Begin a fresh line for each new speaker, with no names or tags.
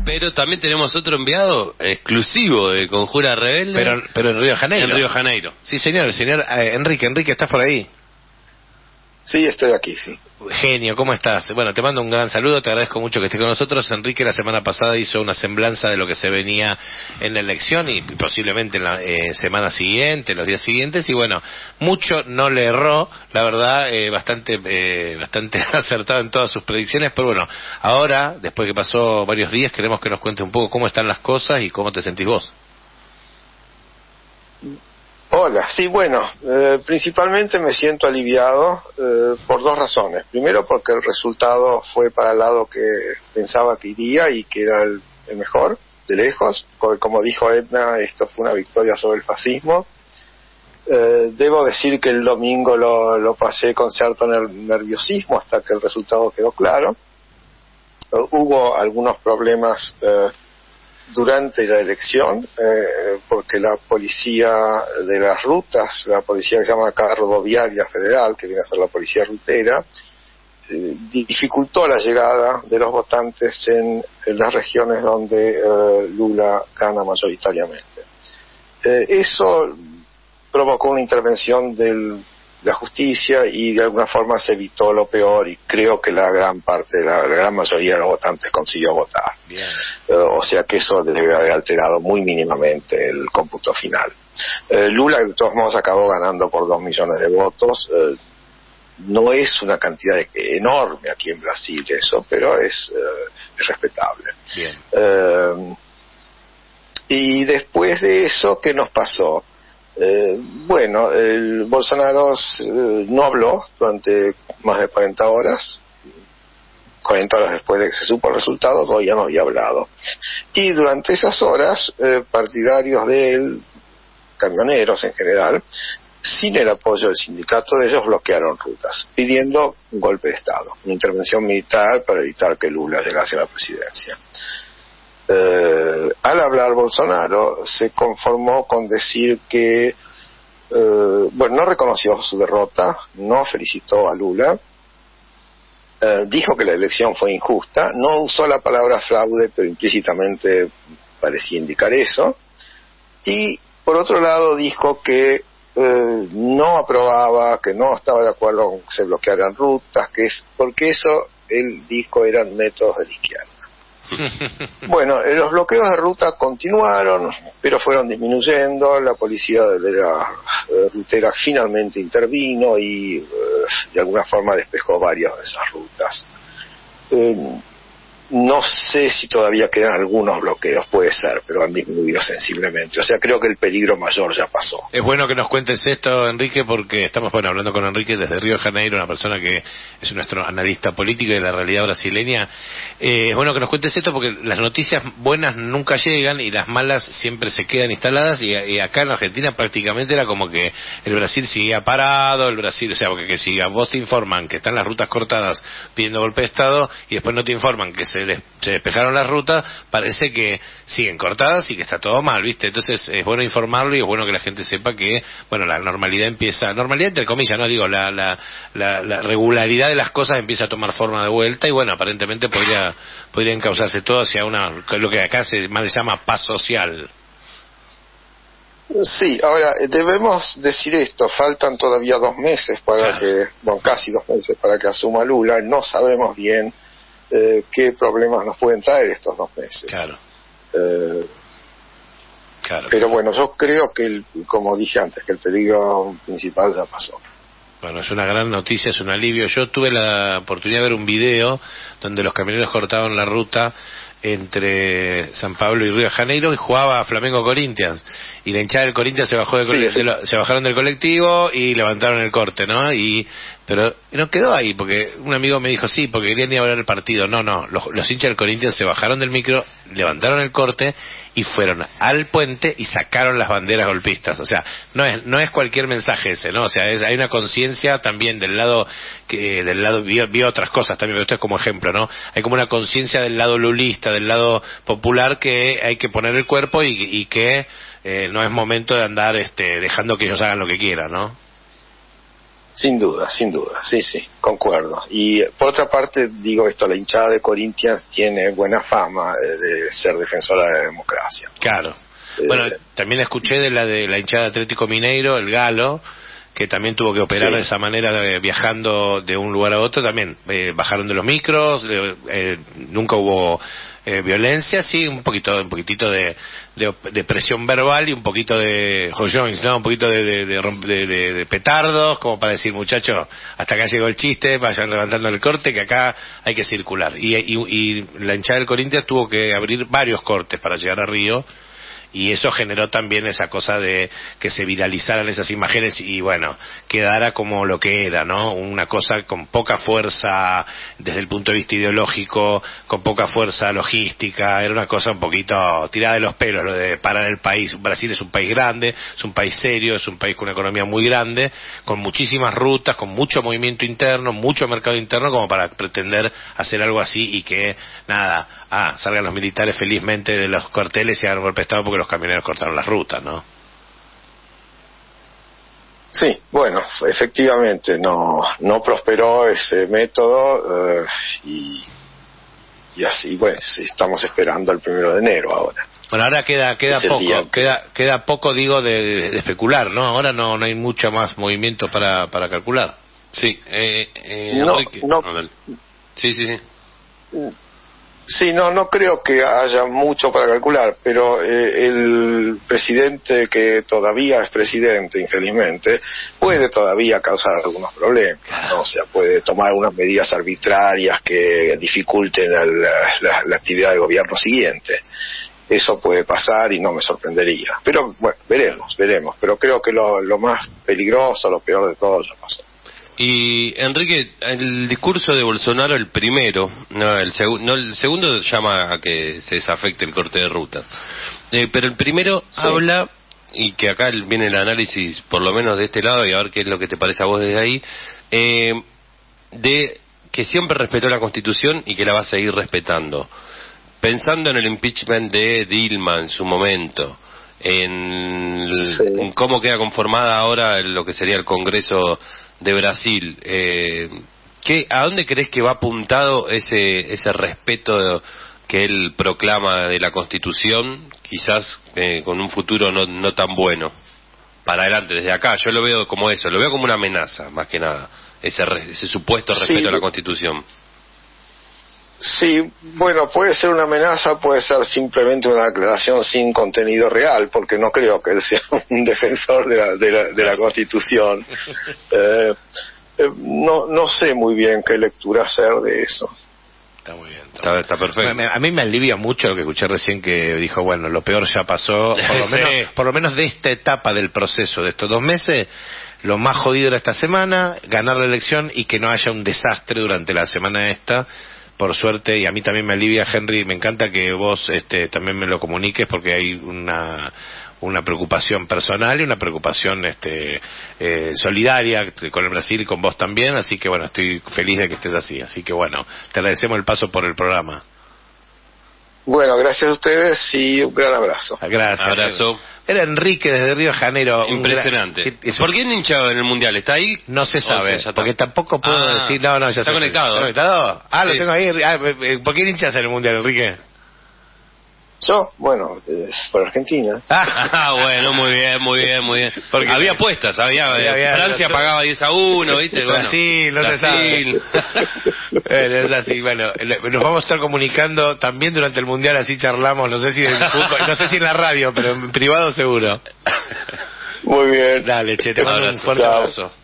Pero también tenemos otro enviado exclusivo de Conjura Rebelde.
Pero en Río de Janeiro.
En Río de Janeiro.
Sí, señor, el señor Enrique. Enrique, ¿estás por ahí?
Sí, estoy aquí, sí.
Genio, ¿cómo estás? Bueno, te mando un gran saludo, te agradezco mucho que estés con nosotros. Enrique la semana pasada hizo una semblanza de lo que se venía en la elección y posiblemente en la semana siguiente, los días siguientes, y bueno, mucho no le erró, la verdad, bastante acertado en todas sus predicciones, pero bueno, ahora, después que pasó varios días, queremos que nos cuentes un poco cómo están las cosas y cómo te sentís vos.
Hola, sí, bueno, principalmente me siento aliviado por dos razones. Primero, porque el resultado fue para el lado que pensaba que iría y que era el mejor, de lejos. Como dijo Edna, esto fue una victoria sobre el fascismo. Debo decir que el domingo lo pasé con cierto nerviosismo hasta que el resultado quedó claro. Hubo algunos problemas durante la elección, porque la policía de las rutas, la policía que se llama acá Rodoviaria Federal, que viene a ser la policía rutera, dificultó la llegada de los votantes en las regiones donde Lula gana mayoritariamente. Eso provocó una intervención de la justicia y de alguna forma se evitó lo peor, y creo que la gran mayoría de los votantes consiguió votar. O sea que eso debe haber alterado muy mínimamente el cómputo final. Lula de todos modos acabó ganando por 2 millones de votos. No es una cantidad enorme aquí en Brasil eso, pero es respetable. Y después de eso, ¿qué nos pasó? Bueno, el Bolsonaro no habló durante más de 40 horas. 40 horas después de que se supo el resultado, todavía no había hablado. Y durante esas horas, partidarios de él, camioneros en general, sin el apoyo del sindicato de ellos, bloquearon rutas, pidiendo un golpe de Estado, una intervención militar para evitar que Lula llegase a la presidencia. Al hablar Bolsonaro se conformó con decir que no reconoció su derrota, no felicitó a Lula, dijo que la elección fue injusta, no usó la palabra fraude, pero implícitamente parecía indicar eso, y por otro lado dijo que no aprobaba, que no estaba de acuerdo con que se bloquearan rutas, porque eso él dijo eran métodos de la izquierda. Bueno, los bloqueos de ruta continuaron, pero fueron disminuyendo. La policía de la rutera finalmente intervino y de alguna forma despejó varias de esas rutas. No sé si todavía quedan algunos bloqueos, puede ser, pero han disminuido sensiblemente. O sea, creo que el peligro mayor ya pasó.
Es bueno que nos cuentes esto, Enrique, porque estamos hablando con Enrique desde Río de Janeiro, una persona que es nuestro analista político de la realidad brasileña. Es bueno que nos cuentes esto porque las noticias buenas nunca llegan y las malas siempre se quedan instaladas, y acá en Argentina prácticamente era como que el Brasil seguía parado, o sea, porque si a vos te informan que están las rutas cortadas pidiendo golpe de Estado y después no te informan que se despejaron las rutas, parece que siguen cortadas y que está todo mal, ¿viste? Entonces es bueno informarlo y es bueno que la gente sepa que, bueno, la normalidad entre comillas, no digo, la regularidad de las cosas empieza a tomar forma de vuelta, y bueno, aparentemente podría encauzarse todo hacia lo que acá se llama paz social.
Sí, ahora debemos decir esto, faltan todavía 2 meses casi 2 meses para que asuma Lula. No sabemos bien qué problemas nos pueden traer estos 2 meses.
Claro.
Pero bueno, yo creo que, como dije antes, que el peligro principal ya pasó.
Bueno, es una gran noticia, es un alivio. Yo tuve la oportunidad de ver un video donde los camioneros cortaban la ruta entre San Pablo y Río de Janeiro y jugaba Flamengo Corinthians, y la hinchada del Corinthians se bajaron del colectivo y levantaron el corte, ¿no? Pero no quedó ahí, porque un amigo me dijo, sí, porque querían ir a ver el partido. No, los hinchas del Corinthians se bajaron del micro, levantaron el corte y fueron al puente y sacaron las banderas golpistas. O sea, no es cualquier mensaje ese, ¿no? O sea, hay una conciencia también del lado vio otras cosas también, pero esto es como ejemplo, ¿no? Hay como una conciencia del lado lulista, del lado popular, que hay que poner el cuerpo y que no es momento de andar dejando que ellos hagan lo que quieran, ¿no?
Sin duda, sí, concuerdo. Y por otra parte, digo esto, la hinchada de Corinthians tiene buena fama de ser defensora de la democracia.
Claro. Bueno, también escuché de la hinchada de Atlético Mineiro, el Galo, que también tuvo que operar de esa manera, viajando de un lugar a otro, también bajaron de los micros, nunca hubo violencia, sí, un poquitito de presión verbal y un poquito de joyoins, ¿no? Un poquito de petardos, como para decir, muchachos, hasta acá llegó el chiste, vayan levantando el corte, que acá hay que circular. Y la hinchada del Corinthians tuvo que abrir varios cortes para llegar a Río, y eso generó también esa cosa de que se viralizaran esas imágenes y bueno, quedara como lo que era, ¿no? Una cosa con poca fuerza desde el punto de vista ideológico, con poca fuerza logística, era una cosa un poquito tirada de los pelos, lo de parar el país. Brasil es un país grande, es un país serio, es un país con una economía muy grande, con muchísimas rutas, con mucho movimiento interno, mucho mercado interno, como para pretender hacer algo así y que, nada, salgan los militares felizmente de los cuarteles y hagan un golpe de Estado porque los camioneros cortaron las rutas, ¿no?
Sí, bueno, efectivamente no prosperó ese método y así, bueno, estamos esperando el 1 de enero ahora.
Bueno, ahora queda poco, digo, de especular, ¿no? Ahora no hay mucho más movimiento para calcular.
Sí, Sí.
Sí, no creo que haya mucho para calcular, pero el presidente, que todavía es presidente, infelizmente, puede todavía causar algunos problemas, ¿no? O sea, puede tomar algunas medidas arbitrarias que dificulten la actividad del gobierno siguiente. Eso puede pasar y no me sorprendería. Pero bueno, veremos. Pero creo que lo más peligroso, lo peor de todo ya pasó.
Y Enrique, el discurso de Bolsonaro, el primero, el segundo llama a que se desafecte el corte de ruta, pero el primero habla, y que acá viene el análisis por lo menos de este lado, y a ver qué es lo que te parece a vos desde ahí, de que siempre respetó la Constitución y que la va a seguir respetando, pensando en el impeachment de Dilma en su momento, en cómo queda conformada ahora lo que sería el Congreso de Brasil. ¿A dónde crees que va apuntado ese respeto que él proclama de la Constitución, quizás con un futuro no tan bueno para adelante? Desde acá yo lo veo como eso, lo veo como una amenaza más que nada, ese supuesto respeto a la Constitución.
Sí, bueno, puede ser una amenaza, puede ser simplemente una declaración sin contenido real, porque no creo que él sea un defensor de la Constitución. No sé muy bien qué lectura hacer de eso.
Está muy bien.
Está perfecto.
A mí me alivia mucho lo que escuché recién, que dijo, bueno, lo peor ya pasó, por lo menos de esta etapa del proceso, de estos 2 meses. Lo más jodido era esta semana, ganar la elección y que no haya un desastre durante la semana esta. Por suerte, y a mí también me alivia, Henry, me encanta que vos también me lo comuniques, porque hay una preocupación personal y una preocupación solidaria con el Brasil y con vos también, así que bueno, estoy feliz de que estés así, así que bueno, te agradecemos el paso por el programa.
Bueno, gracias a ustedes y un gran abrazo.
Gracias.
Abrazo.
Era Enrique desde Río de Janeiro.
Impresionante. ¿Por qué hinchado en el Mundial? ¿Está ahí?
No se sabe, porque tampoco puedo decir... No, ya
está conectado.
¿Está conectado? Lo tengo ahí. ¿Por qué hinchas en el Mundial, Enrique?
Yo, bueno, por Argentina.
Bueno, muy bien. Porque había apuestas, Francia pagaba 10-1, ¿viste?
Brasil, no se sabe. Bueno, es así, bueno, nos vamos a estar comunicando también durante el Mundial, así charlamos, no sé si en fútbol, no sé si en la radio, pero en privado seguro.
Muy bien.
Dale, te mando un fuerte abrazo.